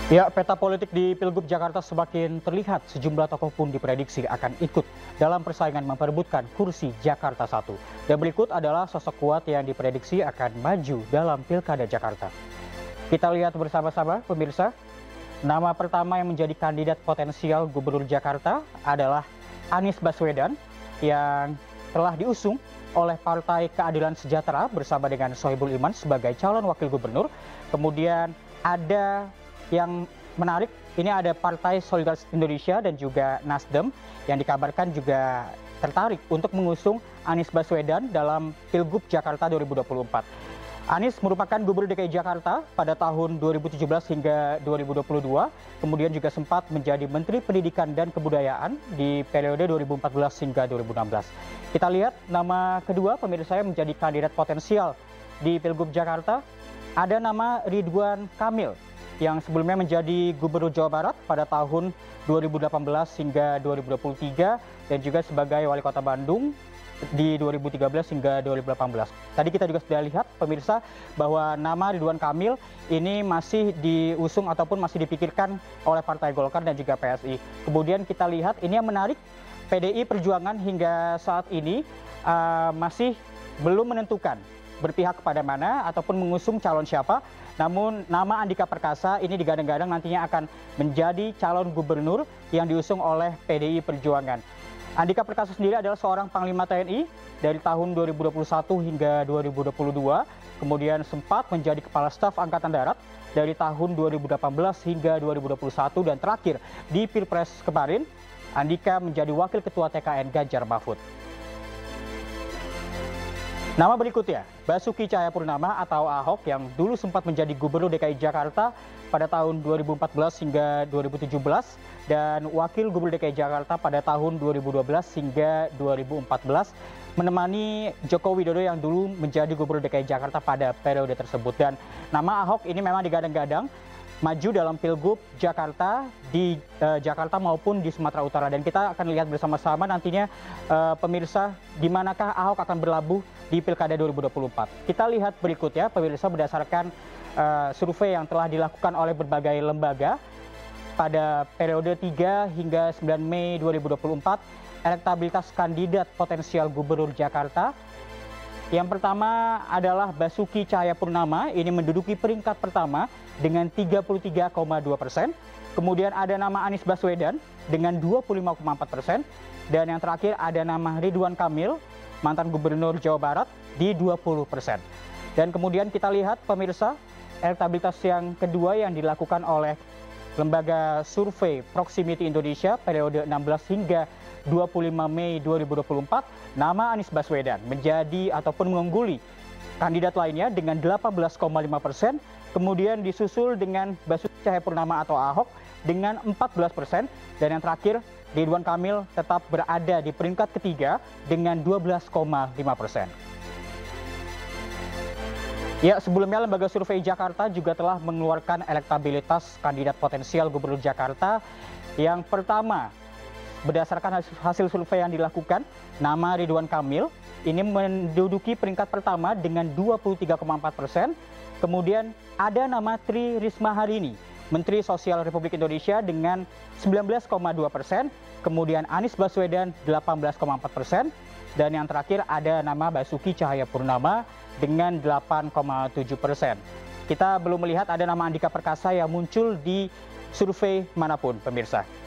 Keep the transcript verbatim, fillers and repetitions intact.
Ya, peta politik di Pilgub Jakarta semakin terlihat. Sejumlah tokoh pun diprediksi akan ikut dalam persaingan memperebutkan kursi Jakarta satu. Dan berikut adalah sosok kuat yang diprediksi akan maju dalam Pilkada Jakarta. Kita lihat bersama-sama, pemirsa. Nama pertama yang menjadi kandidat potensial Gubernur Jakarta adalah Anies Baswedan yang telah diusung oleh Partai Keadilan Sejahtera bersama dengan Sohibul Iman sebagai calon wakil gubernur. Kemudian ada yang menarik, ini ada Partai Solidaritas Indonesia dan juga Nasdem yang dikabarkan juga tertarik untuk mengusung Anies Baswedan dalam Pilgub Jakarta dua ribu dua puluh empat. Anies merupakan Gubernur D K I Jakarta pada tahun dua ribu tujuh belas hingga dua ribu dua puluh dua, kemudian juga sempat menjadi Menteri Pendidikan dan Kebudayaan di periode dua ribu empat belas hingga dua ribu enam belas. Kita lihat nama kedua pemirsa yang menjadi kandidat potensial di Pilgub Jakarta, ada nama Ridwan Kamil yang sebelumnya menjadi Gubernur Jawa Barat pada tahun dua ribu delapan belas hingga dua ribu dua puluh tiga dan juga sebagai Wali Kota Bandung di dua ribu tiga belas hingga dua ribu delapan belas. Tadi kita juga sudah lihat pemirsa bahwa nama Ridwan Kamil ini masih diusung ataupun masih dipikirkan oleh Partai Golkar dan juga P S I. Kemudian kita lihat ini yang menarik, P D I Perjuangan hingga saat ini uh, masih belum menentukan berpihak kepada mana ataupun mengusung calon siapa. Namun nama Andika Perkasa ini digadang-gadang nantinya akan menjadi calon gubernur yang diusung oleh P D I Perjuangan. Andika Perkasa sendiri adalah seorang Panglima T N I dari tahun dua ribu dua puluh satu hingga dua ribu dua puluh dua, kemudian sempat menjadi Kepala Staf Angkatan Darat dari tahun dua ribu delapan belas hingga dua ribu dua puluh satu, dan terakhir di Pilpres kemarin Andika menjadi Wakil Ketua T K N Ganjar Mahfud. Nama berikutnya, Basuki Cahayapurnama atau Ahok yang dulu sempat menjadi Gubernur D K I Jakarta pada tahun dua ribu empat belas hingga dua ribu tujuh belas dan Wakil Gubernur D K I Jakarta pada tahun dua ribu dua belas hingga dua ribu empat belas, menemani Joko Widodo yang dulu menjadi Gubernur D K I Jakarta pada periode tersebut. Dan nama Ahok ini memang digadang-gadang maju dalam Pilgub Jakarta di uh, Jakarta maupun di Sumatera Utara, dan kita akan lihat bersama-sama nantinya uh, pemirsa di manakah Ahok akan berlabuh di Pilkada dua ribu dua puluh empat. Kita lihat berikut ya pemirsa, berdasarkan uh, survei yang telah dilakukan oleh berbagai lembaga pada periode tiga hingga sembilan Mei dua ribu dua puluh empat, elektabilitas kandidat potensial Gubernur Jakarta. Yang pertama adalah Basuki Cahayapurnama, ini menduduki peringkat pertama dengan tiga puluh tiga koma dua persen. Kemudian ada nama Anies Baswedan dengan dua puluh lima koma empat persen. Dan yang terakhir ada nama Ridwan Kamil, mantan Gubernur Jawa Barat, di dua puluh persen. Dan kemudian kita lihat pemirsa, elektabilitas yang kedua yang dilakukan oleh lembaga survei Proximity Indonesia periode enam belas hingga dua puluh lima Mei dua ribu dua puluh empat, nama Anies Baswedan menjadi ataupun mengungguli kandidat lainnya dengan delapan belas koma lima persen, kemudian disusul dengan Basuki Cahayapurnama atau Ahok dengan empat belas persen, dan yang terakhir Ridwan Kamil tetap berada di peringkat ketiga dengan dua belas koma lima persen. Ya, sebelumnya lembaga survei Jakarta juga telah mengeluarkan elektabilitas kandidat potensial Gubernur Jakarta. Yang pertama, berdasarkan hasil survei yang dilakukan, nama Ridwan Kamil ini menduduki peringkat pertama dengan dua puluh tiga koma empat persen. Kemudian ada nama Tri Risma Harini, Menteri Sosial Republik Indonesia, dengan sembilan belas koma dua persen. Kemudian Anies Baswedan delapan belas koma empat persen. Dan yang terakhir ada nama Basuki Cahayapurnama dengan delapan koma tujuh persen. Kita belum melihat ada nama Andika Perkasa yang muncul di survei manapun, pemirsa.